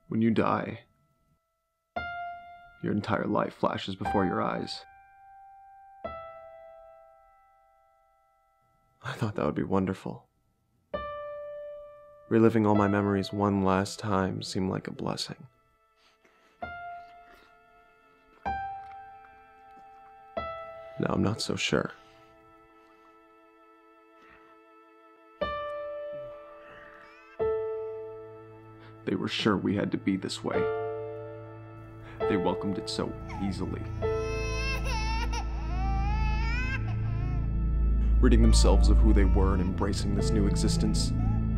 When you die, your entire life flashes before your eyes. I thought that would be wonderful. Reliving all my memories one last time seemed like a blessing. Now I'm not so sure. They were sure we had to be this way. They welcomed it so easily. Ridding themselves of who they were and embracing this new existence.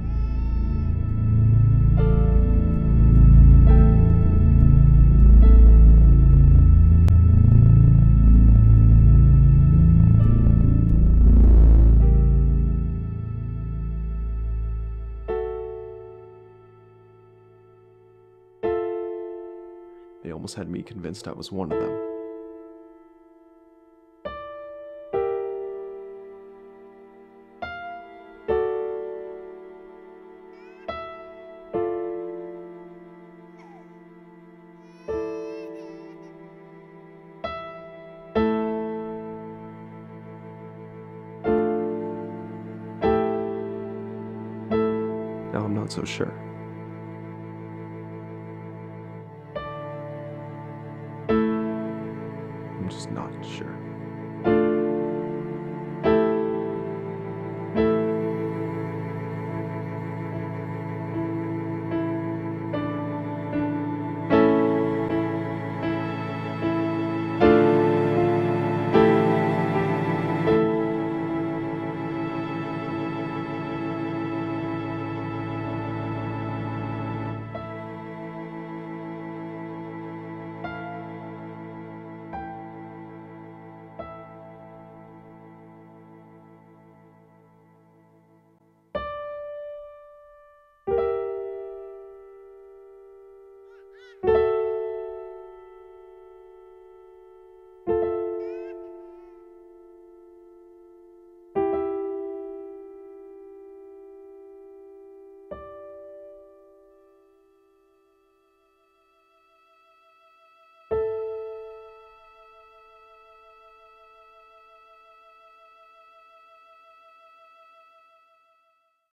They almost had me convinced I was one of them. Now I'm not so sure. I'm just not sure.